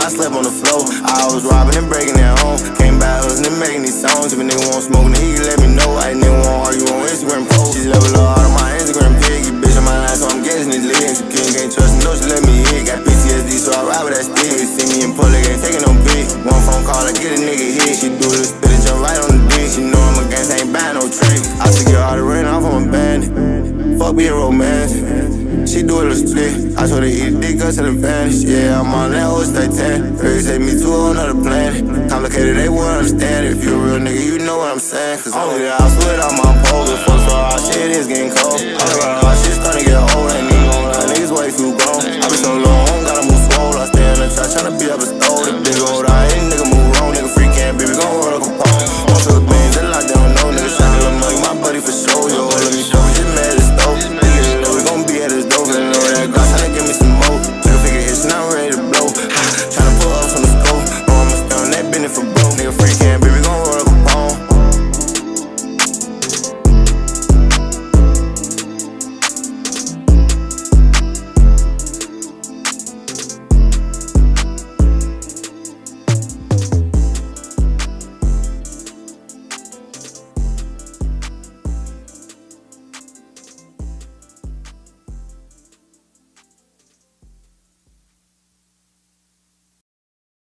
I slept on the floor. I was robbing and breaking at home. Came back hustling, making these songs. If a nigga want smoke, then he can let me know. I nigga want argue on Instagram post. She level up out of my Instagram piggy. Bitch on my line, so I'm guessing it's lit. And king can't trust me, no, she let me hit. Got PTSD, so I ride with that stick. They see me in public, ain't taking no big. One phone call, I get a nigga hit. She do a little spit and jump right on the dick. She know I'm a gangsta, ain't buying no trick. I took her all the rain off on my bandit. Fuck being romance. She do a little split. I told her eat a dick, us in the vanish. Yeah, I'm on that whole stay tan. Ready to take me to another planet. Complicated, they won't understand it. If you a real nigga,